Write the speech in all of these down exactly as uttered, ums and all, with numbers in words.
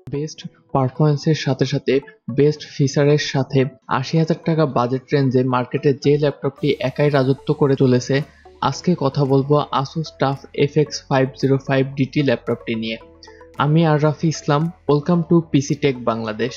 Best পারফরম্যান্সের সাথে সাথে বেস্ট ফিচারের সাথে আশি হাজার টাকা বাজেট রেঞ্জে মার্কেটে যে ল্যাপটপটি একাই রাজত্ব করে চলেছে, আজকে কথা বলবো Asus TUF F X five zero five D T ল্যাপটপটি নিয়ে। আমি আর Rafi Islam, welcome to PC Tech Bangladesh.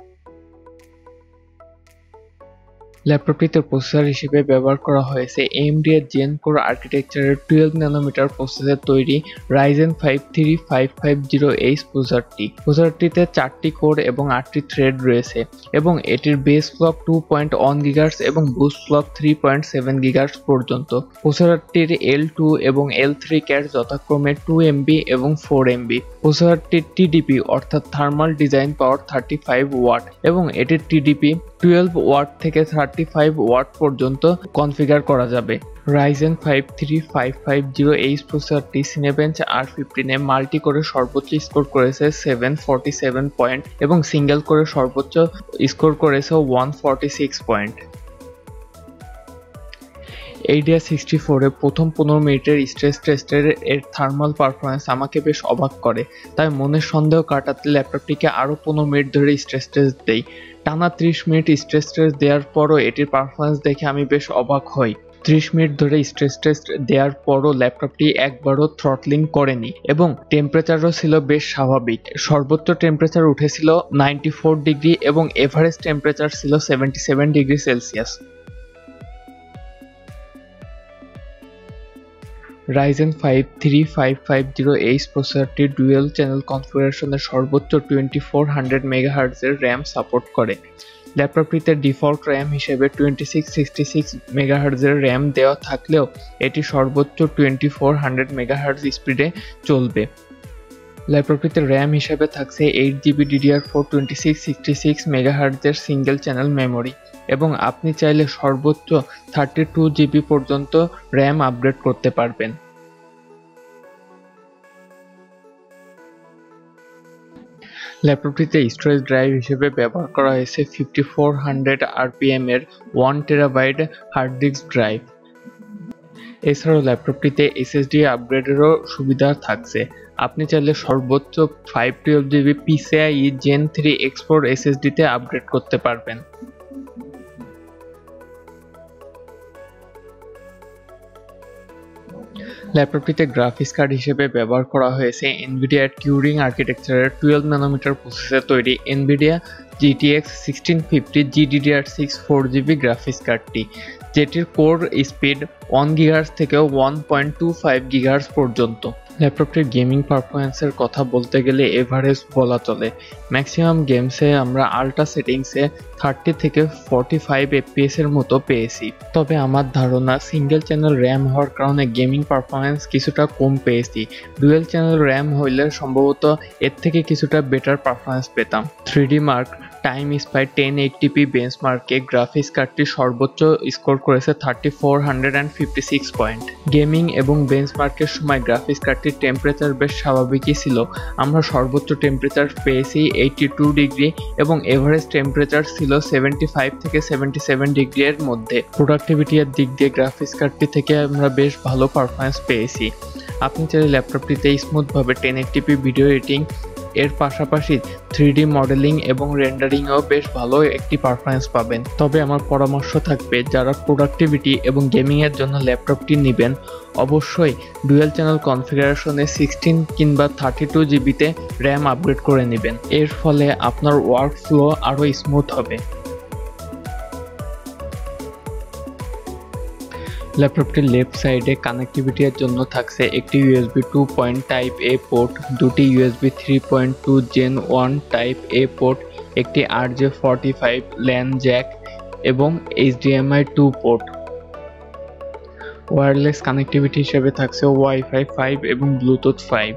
ল্যাপটপটিতে প্রসেসর হিসেবে ব্যবহার করা হয়েছে এএমডি এর জেন কোর আর্কিটেকচারের টুয়েলভ ন্যানোমিটার প্রসেসর তৈরি Ryzen five three five five zero H প্রসেসরটি। প্রসেসরটিতে চারটি কোর এবং আটটি থ্রেড রয়েছে এবং এটির base clock two point one gigahertz এবং boost clock three point seven gigahertz পর্যন্ত। প্রসেসরটির এল টু এবং এল থ্রি ক্যাট যথাক্রমে টু এমবি এবং ফোর এমবি। প্রসেসরটির টিডিপি অর্থাৎ thermal design power thirty five watt এবং এটির টিডিপি টুয়েলভ ওয়াট থেকে থার্টি ফাইভ ওয়াট পর্যন্ত কনফিগার করা যাবে। Ryzen five three five five zero H প্রসেসরটি সিনেবেঞ্চ আর ফিফটিনে মাল্টি করে সর্বোচ্চ স্কোর করেছে সেভেন ফর্টি সেভেন পয়েন্ট এবং সিঙ্গেল করে সর্বোচ্চ স্কোর করেছে one forty six point. AIDA sixty four এর প্রথম পনেরো মিনিটের স্ট্রেস টেস্টের এর থার্মাল পারফরম্যান্স আমাকে বেশ অবাক করে, তাই মনের সন্দেহ কাটাতে ল্যাপটপটিকে আরও পনেরো মিনিট ধরে স্ট্রেস টেস্ট দেই। টানা ত্রিশ মিনিট স্ট্রেস টেস্ট দেওয়ার পরও এটির পারফরম্যান্স দেখে আমি বেশ অবাক হই। ত্রিশ মিনিট ধরে স্ট্রেস টেস্ট দেওয়ার পরও ল্যাপটপটি একবারও থ্রটলিং করেনি এবং টেম্পারেচারও ছিল বেশ স্বাভাবিক। সর্বোচ্চ টেম্পারেচার উঠেছিল নাইনটি ফোর ডিগ্রি এবং এভারেজ টেম্পারেচার ছিল seventy seven degree Celsius. Ryzen five three five five zero H প্রসেসরটি ডুয়েল চ্যানেল কনফিগারেশনের সর্বোচ্চ টোয়েন্টি ফোর হান্ড্রেড মেগাহার্টজের র্যাম সাপোর্ট করে। ল্যাপটপটিতে ডিফল্ট র্যাম হিসেবে টোয়েন্টি সিক্স সিক্সটি সিক্স মেগাহার্টজের র্যাম দেওয়া থাকলেও এটি সর্বোচ্চ টোয়েন্টি ফোর হান্ড্রেড মেগাহার্টজ স্পিডে চলবে। ল্যাপটপটিতে র্যাম হিসেবে থাকছে eight GB DDR four twenty six sixty six মেগাহার্টজের সিঙ্গেল চ্যানেল মেমোরি এবং আপনি চাইলে সর্বোচ্চ থার্টি টু জিবি পর্যন্ত র্যাম আপগ্রেড করতে পারবেন। ল্যাপটপটিতে স্টোরেজ ড্রাইভ হিসেবে ব্যবহার করা হয়েছে ফিফটি ফোর হান্ড্রেড আরপিএম এর one terabyte hard disk drive. এছাড়াও ল্যাপটপটিতে এসএসডি আপগ্রেডেরও সুবিধা থাকছে। আপনি চাইলে সর্বোচ্চ five twelve GB PCIe gen three x four এসএসডিতে আপগ্রেড করতে পারবেন। ল্যাপটপটিতে গ্রাফিক্স কার্ড হিসেবে ব্যবহার করা হয়েছে এনভিডিয়া টিউরিং আর্কিটেকচারের টুয়েলভ ন্যানোমিটার প্রসেসর তৈরি Nvidia GTX sixteen fifty GDDR six four GB graphics কার্ডটি, যেটির কোর স্পিড ওয়ান গিগাহার্টজ থেকে one point two five gigahertz পর্যন্ত। ল্যাপটপটির গেমিং পারফরম্যান্সের কথা বলতে গেলে এভারেজ বলা চলে। ম্যাক্সিমাম গেমসে আমরা আল্ট্রা সেটিংসে থার্টি থেকে ফর্টি ফাইভ এফপিএস এর মতো পেয়েছি, তবে আমার ধারণা সিঙ্গেল চ্যানেল র্যাম হওয়ার কারণে গেমিং পারফরম্যান্স কিছুটা কম পেয়েছি। ডুয়েল চ্যানেল র্যাম হইলে সম্ভবত এর থেকে কিছুটা বেটার পারফরম্যান্স পেতাম। Three D Mark Time Spy ten eighty p বেঞ্চমার্কে গ্রাফিক্স কার্ডটি সর্বোচ্চ স্কোর করেছে thirty four hundred fifty six point. Gaming এবং বেঞ্চমার্কের সময় গ্রাফিক্স কার্ডটির টেম্পারেচার বেশ স্বাভাবিকই ছিল। আমরা সর্বোচ্চ টেম্পারেচার পেয়েছি এইটি টু ডিগ্রি এবং এভারেজ টেম্পারেচার ছিল সেভেন্টি ফাইভ থেকে সেভেন্টি সেভেন ডিগ্রি এর মধ্যে। প্রোডাক্টিভিটি এর দিক দিয়ে গ্রাফিক্স কার্ডটি থেকে আমরা বেশ ভালো পারফরম্যান্স পেয়েছি। আপনি চাইলে ল্যাপটপটিতে স্মুথভাবে ten eighty p video editing এর পাশাপাশি থ্রি ডি মডেলিং এবং রেন্ডারিংয়েও বেশ ভালো একটি পারফরম্যান্স পাবেন। তবে আমার পরামর্শ থাকবে, যারা প্রোডাক্টিভিটি এবং গেমিংয়ের জন্য ল্যাপটপটি নেবেন অবশ্যই ডুয়েল চ্যানেল কনফিগারেশনে সিক্সটিন কিংবা থার্টি টু জিবিতে র্যাম আপগ্রেড করে নেবেন। এর ফলে আপনার ওয়ার্ক ফ্লো আরও স্মুথ হবে। ল্যাপটপটির লেফট সাইডে কানেক্টিভিটির জন্য থাকছে একটি USB two point type A port, দুটি USB three point two gen one type A port, একটি R J forty five LAN jack এবং HDMI two port. Wireless connectivity হিসেবে থাকছে ওয়াইফাই ফাইভ এবং ব্লুটুথ ফাইভ।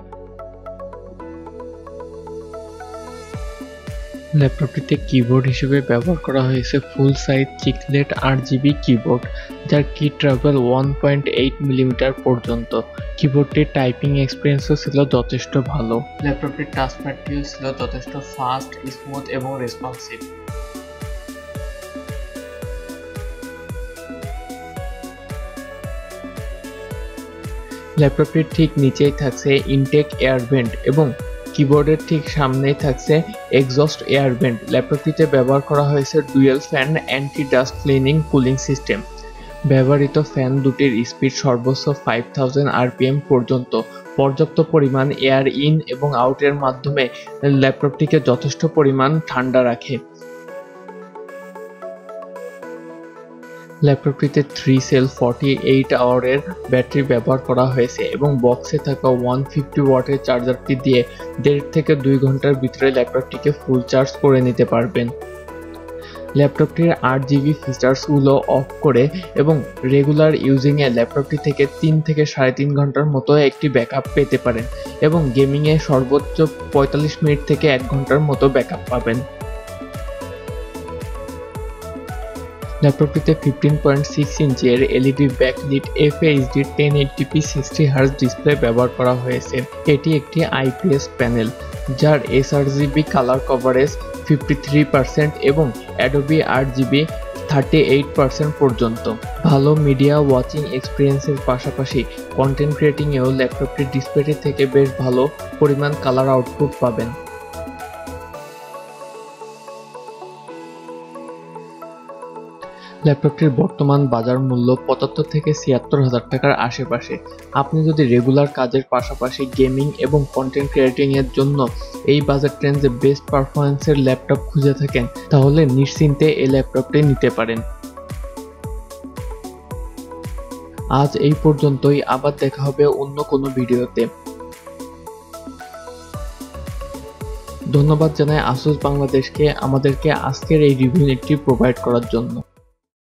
ল্যাপটপটিতে কিবোর্ড হিসেবে ব্যবহার করা হয়েছে ফুল সাইজ চিকলেট আট জিবি কিবোর্ড, যার key travel one point eight millimeter পর্যন্ত। কিবোর্ডটির টাইপিং এক্সপিরিয়েন্সও ছিল যথেষ্ট ভালো। ল্যাপটপটির টাচপ্যাডটিও ছিল যথেষ্ট ফাস্ট, স্মুথ এবং রেসপন্সিভ। ল্যাপটপটির ঠিক নিচেই থাকছে ইনটেক এয়ার ভেন্ট এবং কিবোর্ডের ঠিক সামনেই থাকছে এক্সস্ট এয়ার ভেন্ট। ল্যাপটপটিতে ব্যবহার করা হয়েছে dual fan anti dust cleaning cooling system. ব্যবহৃত ফ্যান দুটির স্পিড সর্বোচ্চ ফাইভ থাউজেন্ড আরপিএম পর্যন্ত। পর্যাপ্ত পরিমাণ এয়ার ইন এবং আউটের মাধ্যমে ল্যাপটপটিকে যথেষ্ট পরিমাণ ঠান্ডা রাখে। ল্যাপটপটিতে থ্রি সেল ফর্টি এইট আওয়ারের ব্যাটারি ব্যবহার করা হয়েছে এবং বক্সে থাকা ওয়ান ফিফটি ওয়াটের চার্জারটি দিয়ে দেড় থেকে দুই ঘন্টার ভিতরে ল্যাপটপটিকে ফুল চার্জ করে নিতে পারবেন। ল্যাপটপটির আট জিবি ফিচার্সগুলো অফ করে এবং রেগুলার ইউজিংয়ে ল্যাপটপটি থেকে তিন থেকে সাড়ে তিন ঘন্টার মতো একটি ব্যাকআপ পেতে পারেন এবং গেমিংয়ে সর্বোচ্চ পঁয়তাল্লিশ মিনিট থেকে এক ঘন্টার মতো ব্যাকআপ পাবেন। ল্যাপটপটিতে ফিফটিন পয়েন্ট সিক্স ইঞ্চের LED backlit FHD ten eighty p sixty hertz display ব্যবহার করা হয়েছে। এটি একটি আইপিএস প্যানেল যার sRGB colour coverage fifty three percent এবং Adobe RGB thirty eight percent পর্যন্ত। ভালো মিডিয়া ওয়াচিং এক্সপিরিয়েন্সের পাশাপাশি কন্টেন্ট ক্রিয়েটিংয়েও ল্যাপটপটির ডিসপ্লেটি থেকে বেশ ভালো পরিমাণ কালার আউটপুট পাবেন। ল্যাপটপটির বর্তমান বাজার মূল্য পঁচাত্তর থেকে ছিয়াত্তর হাজার টাকার আশেপাশে। আপনি যদি রেগুলার কাজের পাশাপাশি গেমিং এবং কন্টেন্ট ক্রিয়েটিং এর জন্য এই বাজেট রেঞ্জে বেস্ট পারফরম্যান্সের ল্যাপটপ খুঁজে থাকেন তাহলে নিশ্চিন্তে এই ল্যাপটপটি নিতে পারেন। আজ এই পর্যন্তই, আবার দেখা হবে অন্য কোনো ভিডিওতে। ধন্যবাদ জানাই আসুস বাংলাদেশকে আমাদেরকে আজকের এই রিভিউ নেটটি প্রোভাইড করার জন্য।